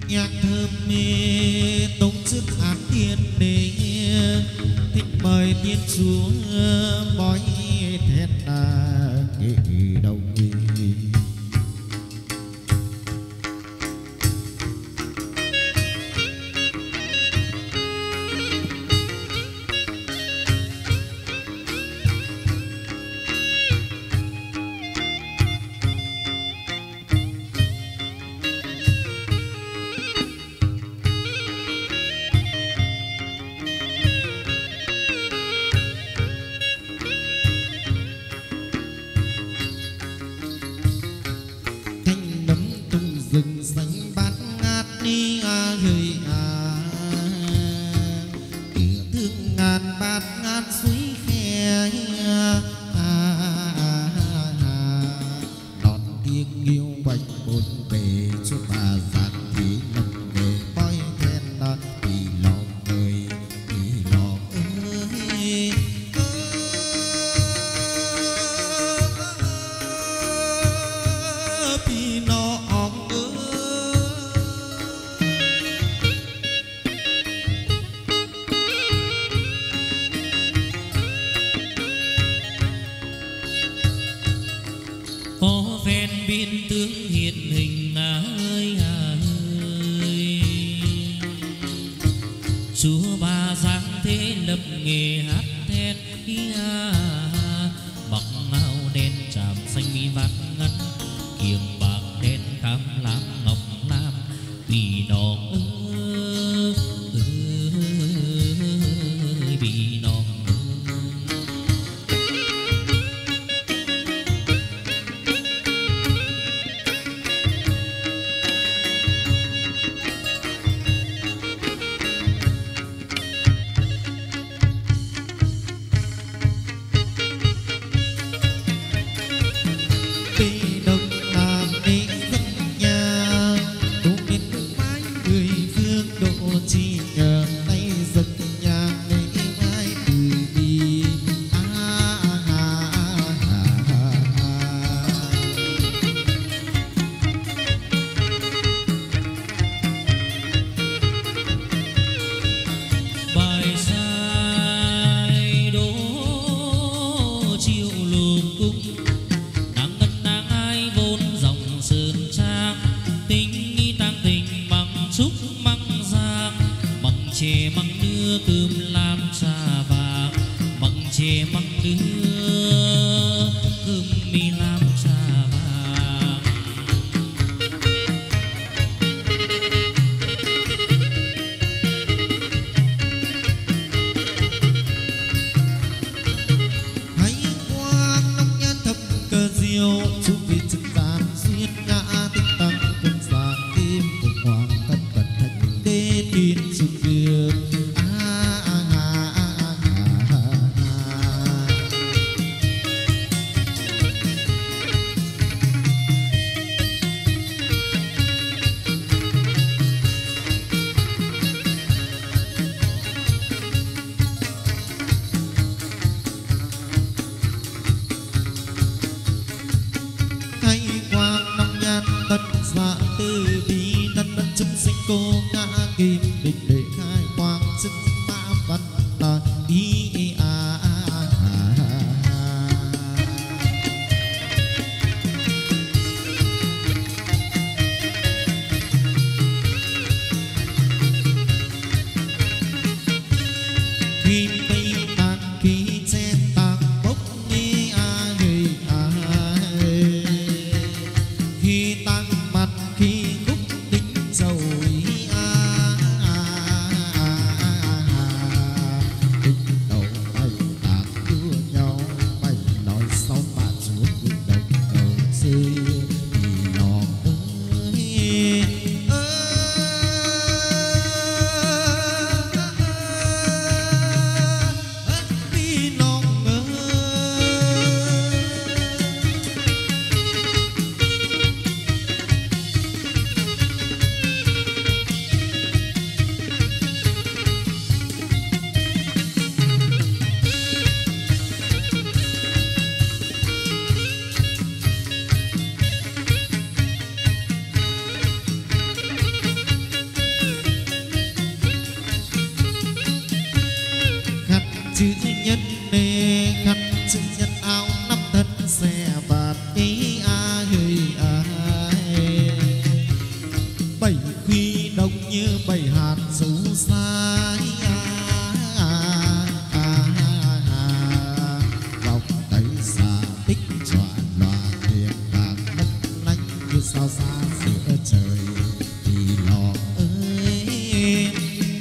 nhạc thơm mê tống chức án thiên đế thích mời tiên chúa bói thét kỳ đồng rừng xanh bát ngát đi hơi kìa thương ngàn bát ngát suối khe đón tiếng yêu quanh bốn bề cho bà giang thì nồng nghề bói then vì lòng người vì lòng ơi vì nó có ven biên tướng hiện hình ơi chúa ba giang thế lập nghề hát then mặc áo đen tràm xanh mi vạt ngắn kiềm bạc đen khám lam ngọc lam vì nó vì nó chè măng đưa cơm lam trà vàng măng chè măng đưa cơm mi lam trà vàng hãy qua nông nhan thập cờ diệu chúc vì trực gian duyên ngã tinh tăng cùng giang kim cùng hoàng tất cẩn thận đê tin sự việc tất dạ từ bi thân bất chúng sinh cô ngã kim định để khai quang sức mã văn là ý khi tây tàn khi che tàn bốc đi khi tăng mặt khi khúc tính dầu bảy khi đông như bảy hạt dù sai vòng tay xa tích trọn loạn thiên đàng lấp lánh như sao xa giữa trời vì lò ơi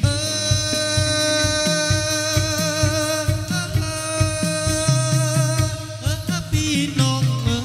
vì non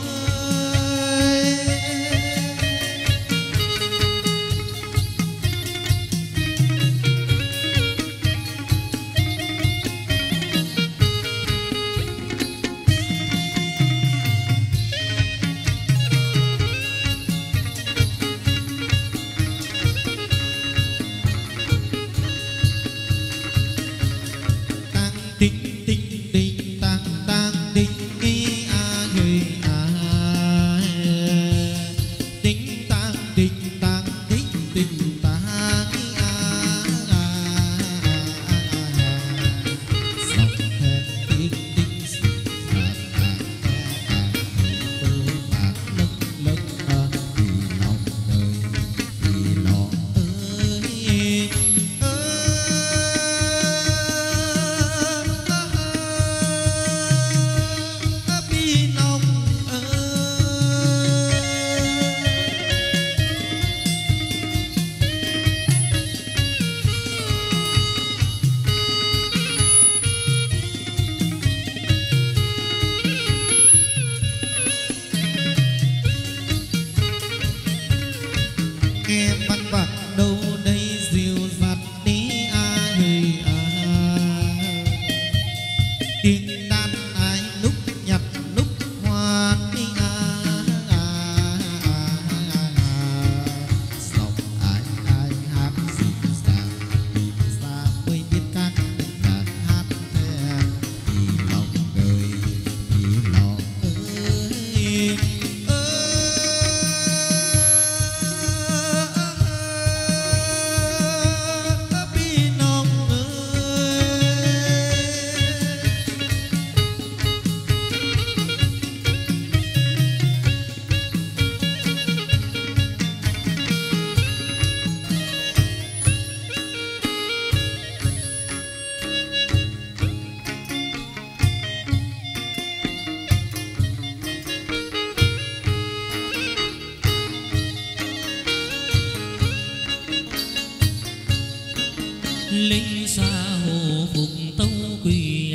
linh xa hồ phục tâu quỳ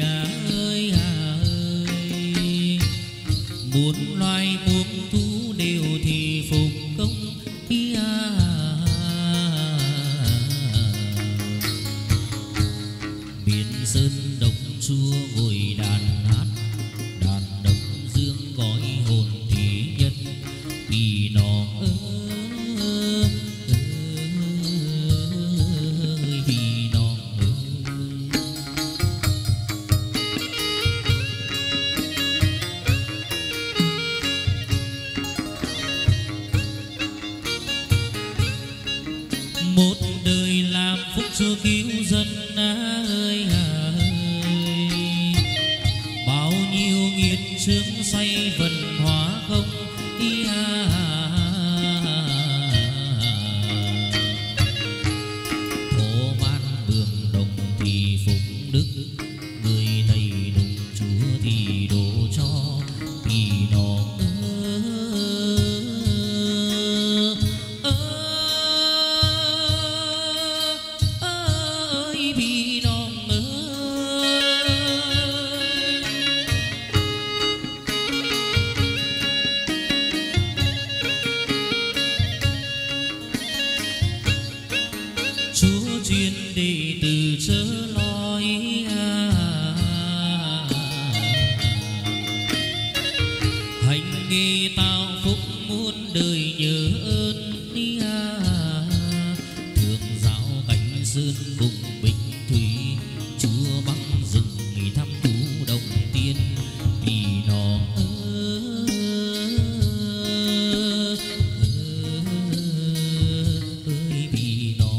ơi muốn loài muôn thú đều thì phục công biển sơn đồng chua ngồi đàn hát đàn đồng dương gói hồn thí nhân vì nó một đời làm phúc cho cứu dân ơi bao nhiêu nghiệt chướng say vận hóa không thổ man bường đồng thì phục đức người thầy đồng chúa thì đổ cho vì nó Chúa chuyên đệ tử chớ loi hành nghề tạo phúc muôn đời nhớ ơn thượng giáo cánh sơn cùng bình thủy chúa băng rừng thăm thú đồng tiên vì nó vì nó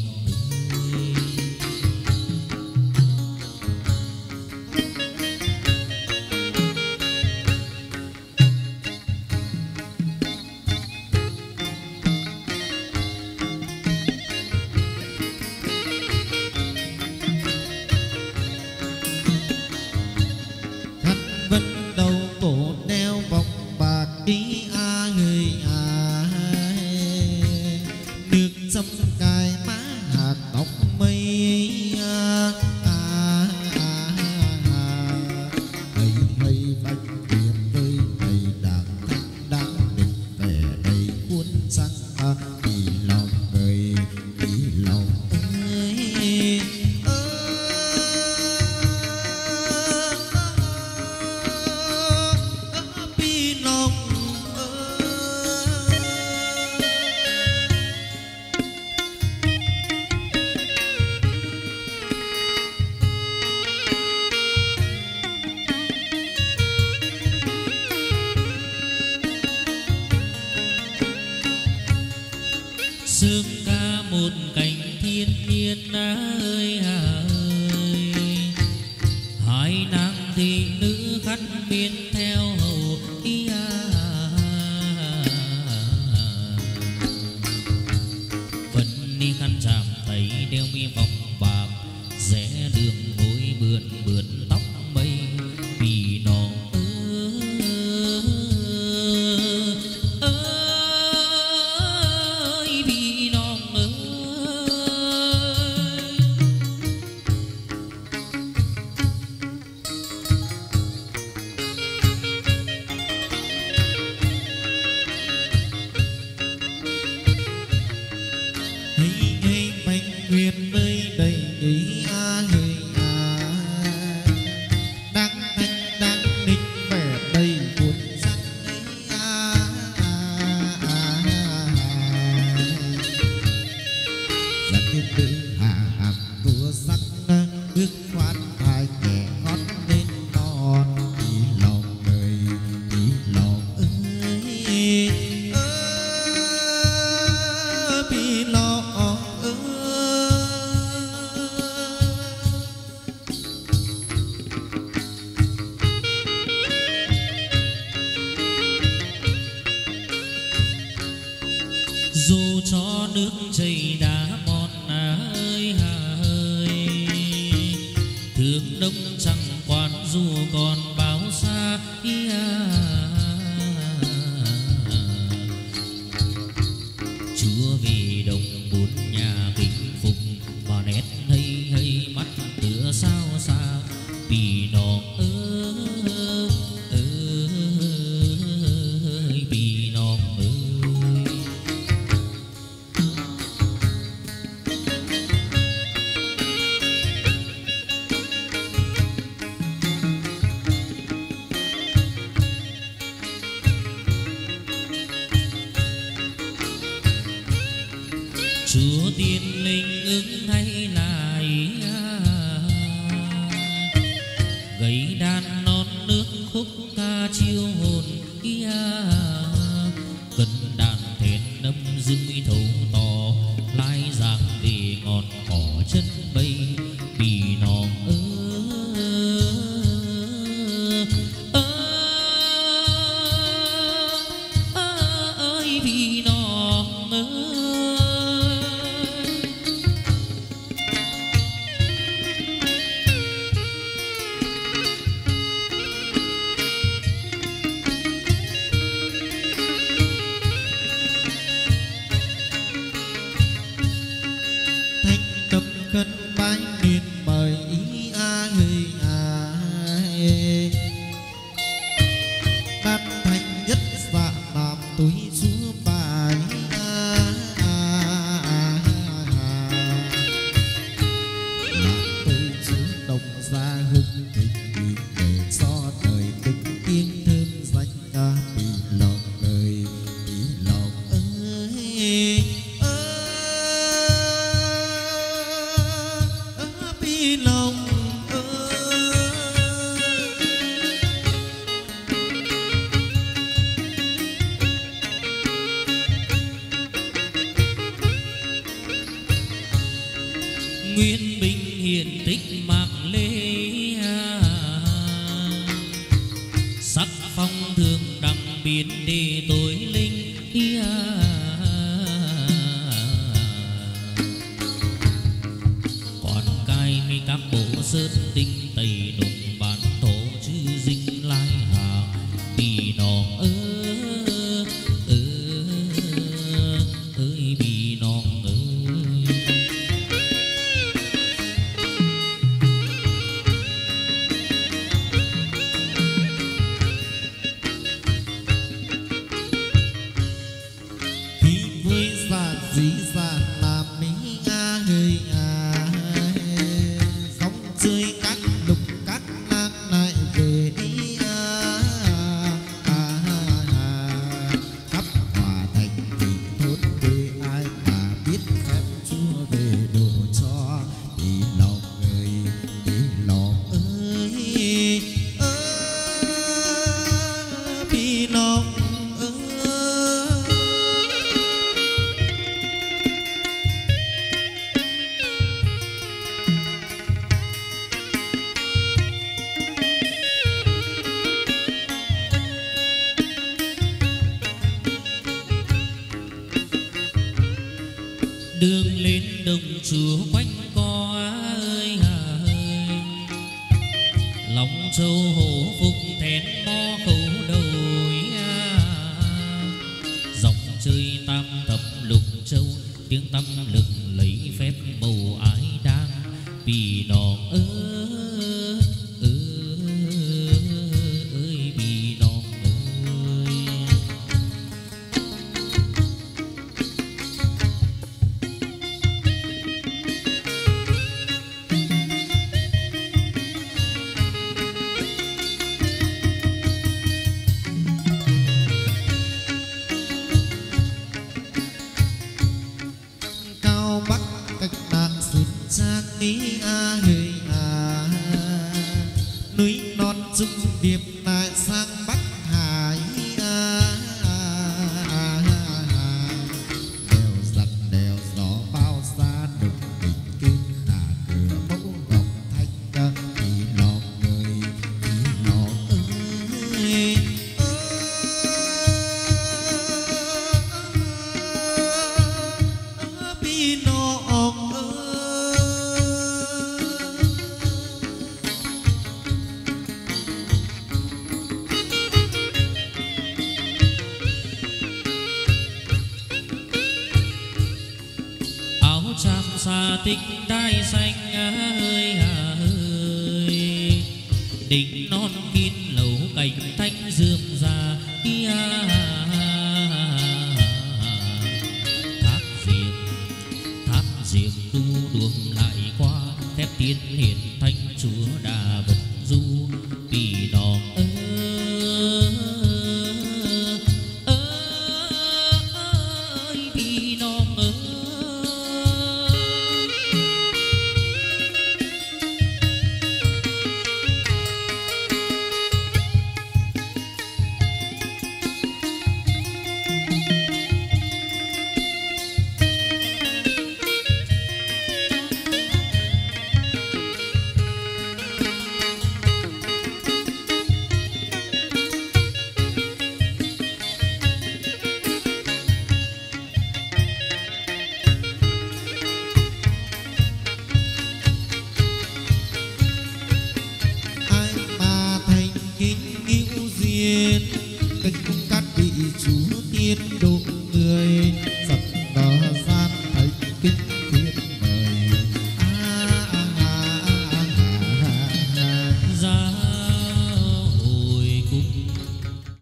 cài má hạt tóc mây hay hay bánh tiền với đầy đàn thanh đáng định vẻ đầy cuốn sang vì lòng người vì lòng ơi vì lòng sướng ca một cảnh thiên nhiên ơi ơi, hai nàng thị nữ khăn miên theo hầu vẫn đi khăn chạm thấy đeo mi vòng bạc rẽ đường vội bươn bươn tóc mây vì nó ơi vì nó ơi. hay hay bánh nguyệt với đầy ý hơi đáng thanh đáng nịch vẻ đầy cuốn sắc giặc thiên tử hạ hàm tua sắc bước khoát hai kẻ ngót lên non vì lòng người vì lòng ơi vì lòng ơi dù cho nước chảy đá mòn ơi hà ơi, thương đông chẳng quan dù còn bao xa chúa vì đồng bốn nhà bình phục và nét hay hay mắt tựa sao xa vì nó ơi vì nó ơi. Chúa tiên linh ứng hay là ý gầy đàn non nước khúc ca chiêu hồn ý cần đàn thền nâm dưng thấu to lai giang để ngọn cỏ chân bay vì nó ơi vì nó ơi. thanh cầm cân bái niên mời ý hơi đan thanh nhất dạ làm túi chúa bài làm tôi chúa đồng gia hưng thịnh để do đời đứng tiếng thơm danh vì lòng đời vì lòng ơi vì lòng ơi Nguyên Bình hiển tích mạc lê sắc phong thường đăng biến để tối linh còn cai mi các bộ sơn tinh tây nùng bán thổ chư dinh lai hà vì nó ơi vì nó ơi. bên đồng chúa quanh co ơi ơi, lòng châu hổ phục thén mo khẩu đồi dòng chơi tam thập lục châu, tiếng tâm lực lấy phép màu ái đang vì nó ơi vì nó ơi. Cao Bắc cách nạn sụt sang ý hơi núi non trung điệp lại sang Bắc Hải đèo giặc đèo gió bao xa đồng tình kinh khả cửa mẫu ngọc thanh thì nó người thì nó ơi vì nó áo chàm xa tích đai xanh ơi ơi, đỉnh non kín lầu cành thanh rườm rà tháp diệm tu đuông lại qua phép tiên hiển thanh chúa đà